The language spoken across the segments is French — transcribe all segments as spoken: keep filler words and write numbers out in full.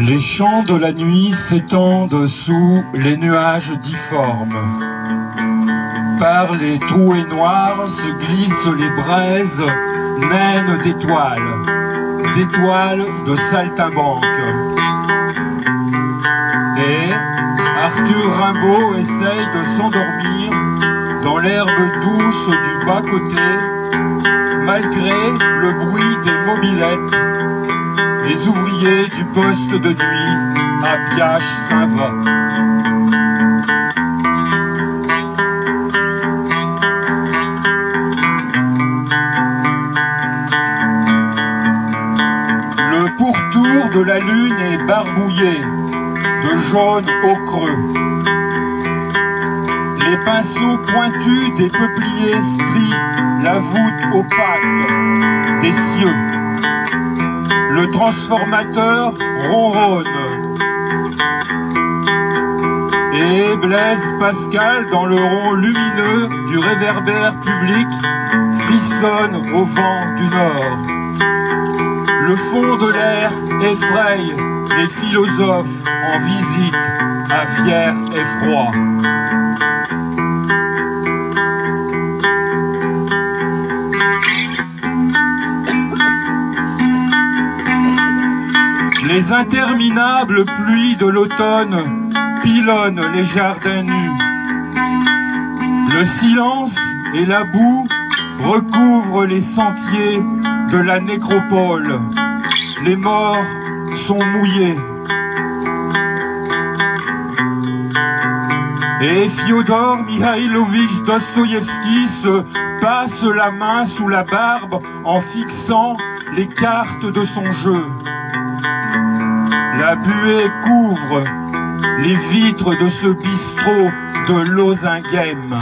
Les champs de la nuit s'étendent sous les nuages difformes. Par les trouées noires se glissent les braises naines d'étoiles, d'étoiles de saltimbanque. Et Arthur Rimbaud essaye de s'endormir dans l'herbe douce du bas-côté, malgré le bruit des mobylettes, les ouvriers du poste de nuit à Biache-Saint-Va. Le pourtour de la lune est barbouillé de jaune au creux. Les pinceaux pointus des peupliers strient la voûte opaque des cieux. Le transformateur ronronne. Et Blaise Pascal, dans le rond lumineux du réverbère public, frissonne au vent du nord. Le fond de l'air effraie les philosophes en visite à fier effroi. Les interminables pluies de l'automne pilonnent les jardins nus. Le silence et la boue recouvrent les sentiers de la nécropole. Les morts sont mouillés. Et Fyodor Mikhaïlovitch Dostoïevski se passe la main sous la barbe en fixant les cartes de son jeu. La buée couvre les vitres de ce bistrot de Lozinghem.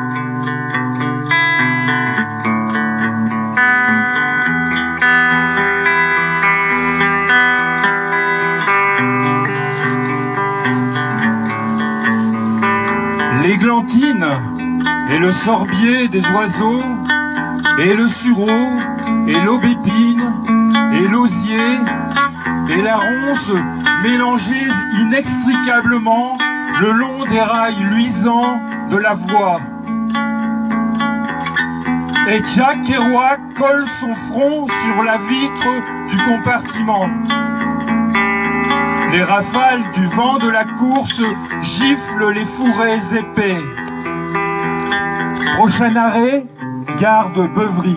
L'églantine et le sorbier des oiseaux, et le sureau, et l'aubépine, et l'osier, et la ronce mélangées inextricablement le long des rails luisants de la voie. Et Jack Kerouac colle son front sur la vitre du compartiment. Les rafales du vent de la course giflent les fourrés épais. Prochain arrêt, gare de Beuvry.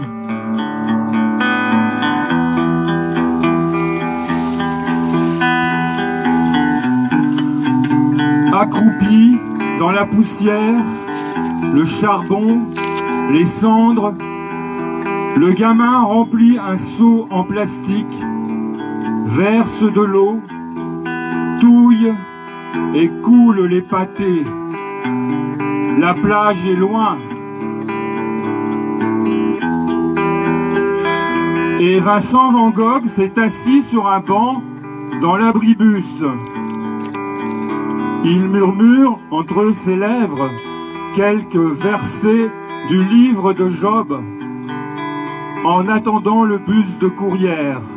Accroupi dans la poussière, le charbon, les cendres, le gamin remplit un seau en plastique, verse de l'eau, touille et coule les pâtés. La plage est loin. Et Vincent Van Gogh s'est assis sur un banc dans l'abribus. Il murmure entre ses lèvres quelques versets du livre de Job en attendant le bus de Courrières.